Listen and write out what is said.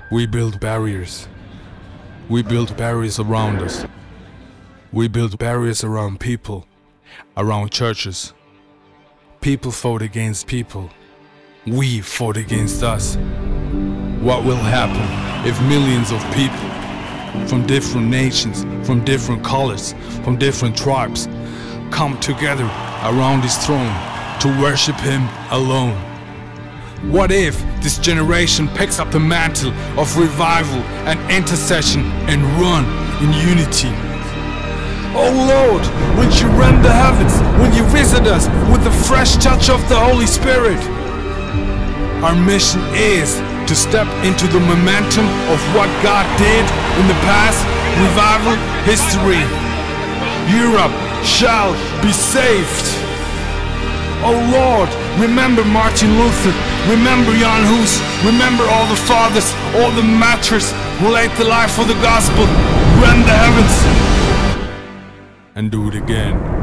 We build barriers. We build barriers around us. We build barriers around people, around churches. People fought against people. We fought against us. What will happen if millions of people from different nations, from different colors, from different tribes come together around his throne to worship him alone? What if this generation picks up the mantle of revival and intercession and run in unity? Oh Lord, will you rend the heavens? Will you visit us with the fresh touch of the Holy Spirit? Our mission is to step into the momentum of what God did in the past revival history. Europe shall be saved. Oh Lord, remember Martin Luther, remember Jan Hus, remember all the fathers, all the martyrs who laid their life for the gospel. Rend the heavens and do it again.